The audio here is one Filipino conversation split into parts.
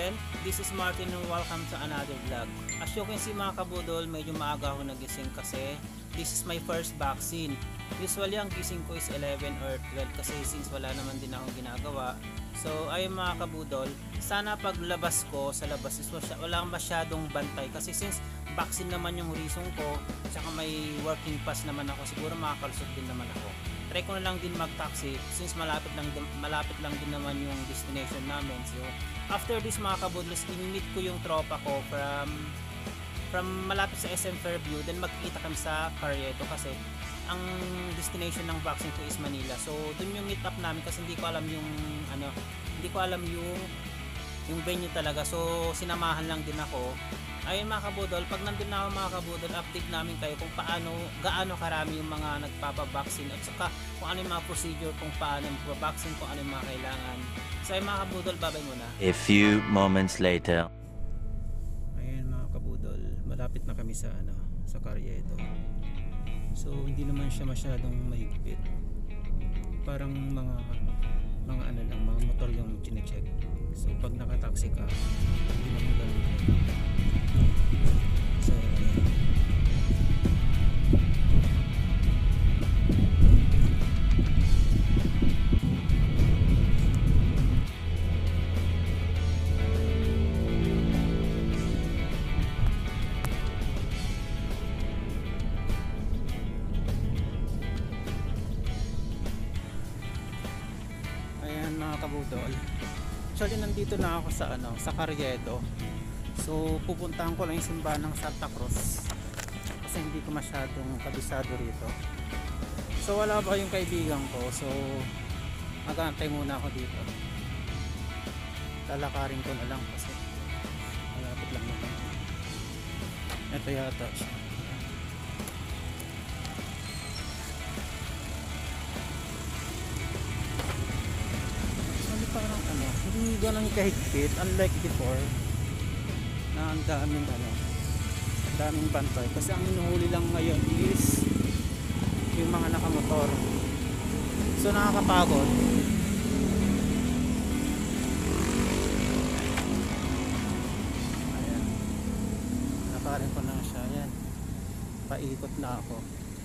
again, this is Martin and welcome to another vlog. As you can see mga kabudol, medyo maaga ako nagising kasi this is my first vaccine. Usually ang gising ko is 11 or 12 kasi since wala naman din akong ginagawa. So ayun mga kabudol, sana paglabas ko sa labas is wala masyadong bantay kasi since vaccine naman yung reason ko, tsaka may working pass naman ako, siguro makakalusot din naman ako. Try ko na lang din mag-taxi since malapit lang din naman yung destination namin. So after this mga kabudlos, i-meet ko yung tropa ko from malapit sa SM Fairview, then magkikita kami sa Carriedo kasi ang destination ng vaccine ko is Manila. So dun yung meet up namin kasi hindi ko alam yung venue talaga. So sinamahan lang din ako. Ayun mga kabudol, pag nandun na ako mga kabudol, update namin kayo kung gaano karami yung mga nagpapavaccine at saka kung ano yung mga procedure, kung paano magpapavaccine, kung ano yung mga kailangan. So ayun mga kabudol, babay muna. A few moments later. Ayun mga kabudol, malapit na kami sa Carriedo. So hindi naman siya masyadong mahigpit. Parang mga motor yung chine-check. So pag naka-taxi ka, hindi naman ganun. So ayan mga kabudol, actually nandito na ako sa Carriedo. So pupuntahan ko lang yung simbahan ng Santa Cruz kasi hindi ko masyadong kabisado rito. So wala pa yung kaibigan ko, so mag-aantay muna ako dito. Lalakarin ko na lang kasi malapit lang naman. Ito yata siya. Parang hindi ganun kahigpit unlike before na ang daming bantay kasi ang hinuhuli lang ngayon is yung mga nakamotor. So nakakapagod. Ayan, nakarin ko na siya. Ayan, paikot na ako.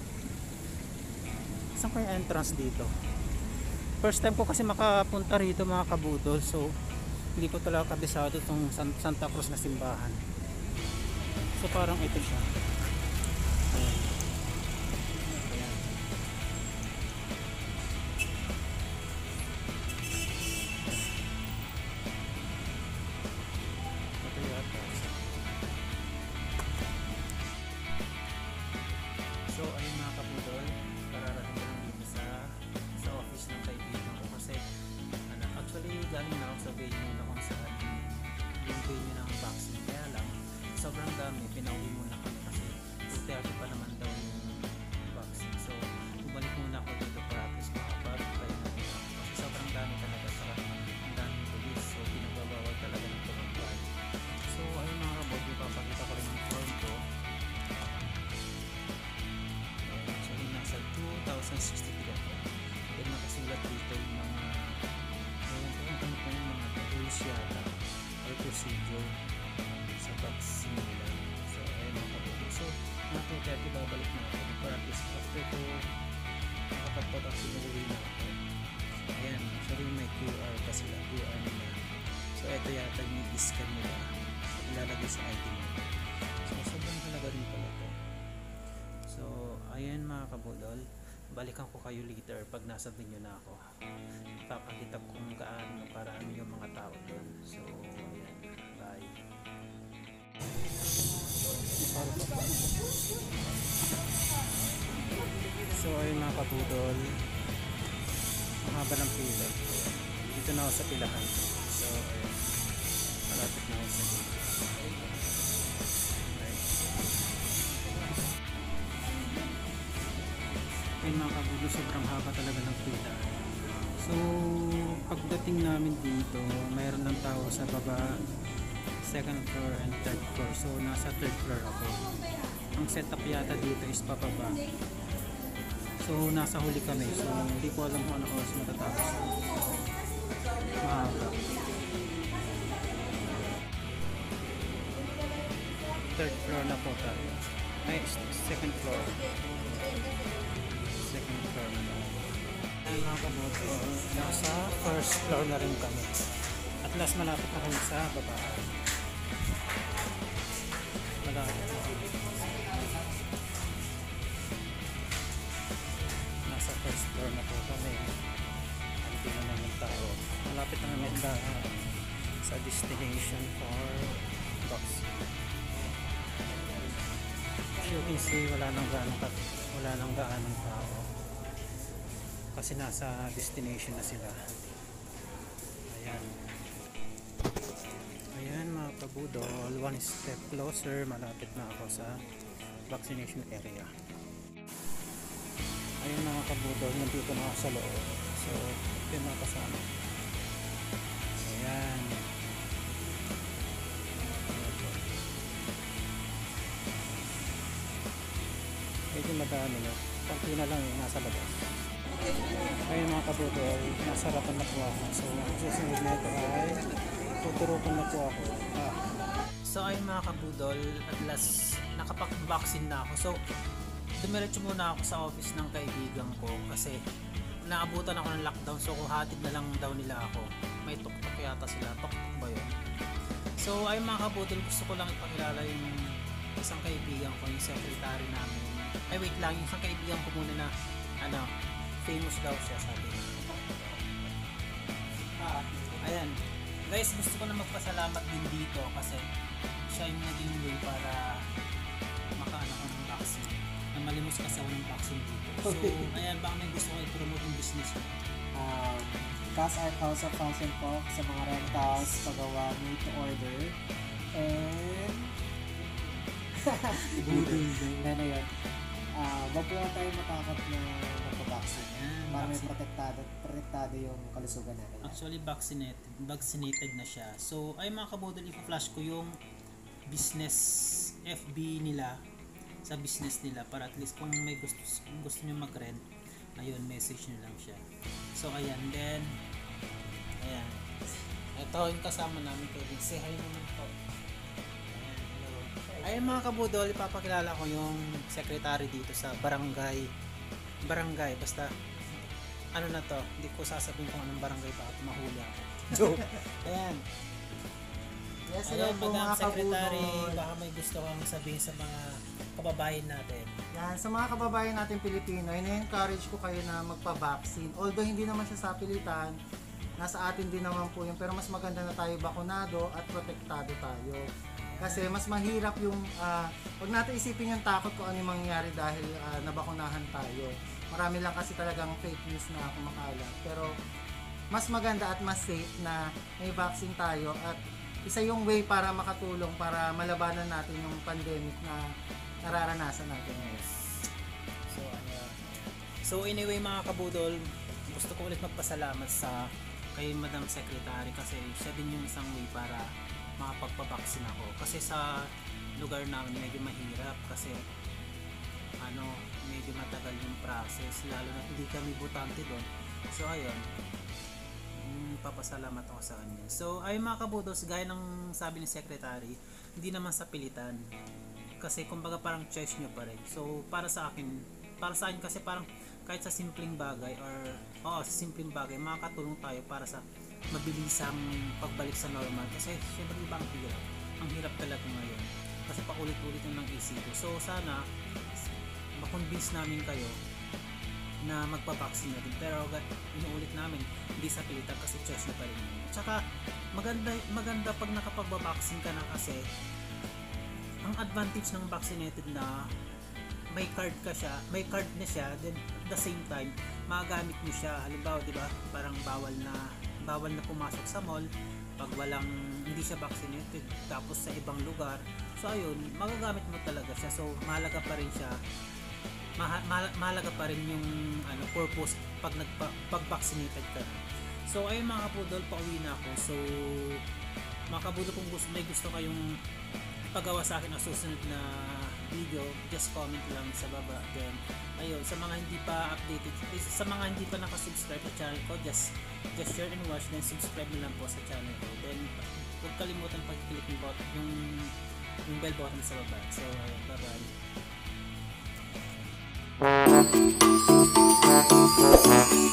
Saan ko yung entrance dito? First time ko kasi makapunta rito mga kabudol, so hindi ko talaga kabisado itong Santa Cruz na simbahan. So parang ito siya. Ayan. Ayan. Ito yata. So ayun mga kabudol, pararating ko lang dito sa office ng kaibigan ko kasi actually galing na ako sa venue na kung saan yung venue ng vaccine, kaya lang sobrang dami, pinauwi muna kami kasi 2:30 pa naman daw yung vaccine. So bumalik muna ako dito para at least makapag-try na muna ako kasi sobrang dami talaga, saka ang daming police, so pinagbabawal talaga ng tumagpal. So ayun mga kabod, ipapakita ko rin yung form ko. Actually nasa 2063 ako. Then nakasulat dito yung mga rules yata or procedure sa vaccine nila. So ayun mga kabudol. So mga 2:30 babalik na ako para at least after ko makapag-vaccine uwi na ako. Ayan, actually may QR pa sila, QR nila. So ito yata yung i-scan nila, ilalagay sa ID mo. So sobrang halaga rin pala ito. So ayan mga kabudol, balikan ko kayo later pag nasa venue na ako. Ipapakita ko kung gaano karami yung mga tao doon. So ayan, bye. So ayun mga kabudol, ang haba ng pila. Dito na ako sa pilahan. So ayun, malapit na ako sa dito. Ayun mga kabudol, sobrang haba talaga ng pila. So pagdating namin dito, mayroon ng tao sa baba, second floor and third floor. So nasa third floor ako. Ang setup yata dito is pababa. So nasa huli kami, so hindi ko alam kung ano oras matatapos. Mahaba. third floor na po tayo. Ay, second floor. Second floor na po. Ay mga kabudol, nasa first floor na rin kami. At last malapit na kami sa baba. Malapit na kami. Nasa first floor na po kami. Hindi na naman tao. Malapit na kami sa destination for box. As you can see, wala nang gaanong tao kasi nasa destination na sila. Ayan mga kabudol, one step closer, malapit na ako sa vaccination area. Ayun mga kabudol, nandito na ako sa loob. So ito yung mga kasama. Ayan. Medyo madami na. Kunti na lang yung nasa labas. Ayun mga kabudol, nasarapan na po ako. So ang susunod na ito ay tuturukan na po ako. So ayun mga kabudol, at last nakapag-vaccine na ako. So dumiretso muna ako sa office ng kaibigan ko kasi naabutan ako ng lockdown. So kuhatid na lang daw nila ako. May tuk-tuk yata sila. Tuk-tuk ba yun? So ayun mga kabudol, gusto ko lang ipakilala yung isang kaibigan ko, yung secretary namin. Ay wait lang, yung isang kaibigan ko muna na famous daw siya, sabi niya. Ayan guys, gusto ko na magpasalamat din dito kasi siya yung naging way para makaano ko ng vaccine. Malimos kasi ako ng vaccine dito. So ayan, baka may gusto ko i-promote yung business mo. Cast Art House of Fashion po sa mga rentals, pagawa, made to order, and ano yun, wag po lang tayo matakot na magpabaksin para may protektado yung kalusugan natin. Actually vaccinated na siya. So ay mga kabudol, ipa-flash ko yung business FB nila sa business nila para at least kung may gusto nyo mag-rent, ayun, message nyo lang siya. So ayan, then ayan, ito yung kasama namin, Kevin. Say hi naman po. Ayun mga kabudol, ipapakilala ko yung secretary dito sa barangay, basta ano na to, hindi ko sasabihin kung anong barangay pa at mahuli ako. Joke. Ayan. Yes, Ayan, hello po Madam mga Secretary, kabudol. baka may gusto kang sabihin sa mga kababayan natin. Yan, sa mga kababayan natin Pilipino, ina-encourage ko kayo na magpa-vaccine. Although hindi naman siya sa pilitan, nasa atin din naman po yun, pero mas maganda na tayo bakunado at protektado tayo. Kasi mas mahirap yung, huwag natin isipin yung takot kung ano yung mangyayari dahil nabakunahan tayo. Marami lang kasi talagang fake news na kumakalat. Pero mas maganda at mas safe na may vaccine tayo at isa yung way para makatulong para malabanan natin yung pandemic na nararanasan natin. So anyway mga kabudol, gusto ko ulit magpasalamat sa kay Madam Secretary kasi siya din yung isang way para makapagpabaksin ako. Kasi sa lugar namin medyo mahirap kasi medyo matagal yung process, lalo na hindi kami butante doon. So ayun, papasalamat ako sa kanya. So ay mga kabudos, gaya ng sabi ni Secretary, hindi naman sa pilitan kasi kumbaga parang choice nyo pa rin. So para sa akin kasi parang kahit sa simpleng bagay sa simpleng bagay makakatulong tayo para sa mabilisang pagbalik sa normal kasi syempre iba ang hirap talaga ngayon kasi paulit-ulit yung isipin. So sana makonvince namin kayo na magpabaksin na din, pero inuulit namin hindi sa pilitan kasi choice na pa rin yun. Tsaka maganda pag nakapagbabaksin ka na kasi ang advantage ng vaccinated na may card na siya, then at the same time magagamit mo siya. Halimbawa, di ba, parang bawal na pumasok sa mall pag hindi siya vaccinated, tapos sa ibang lugar. So ayun, magagamit mo talaga siya. So mahalaga pa rin siya. Mahalaga pa rin yung purpose pag vaccinated ka. So ayun mga kapudol, pauwi na ako. So mga kabudol, kung may gusto kayong pagawa sa akin ang susunod na video, just comment lang sa baba. Then ayun, sa mga hindi pa updated, sa mga hindi pa nakasubscribe sa channel ko, just share and watch, then subscribe na lang po sa channel ko. Then huwag kalimutan pag-click yung yung bell button sa baba. So, bye-bye.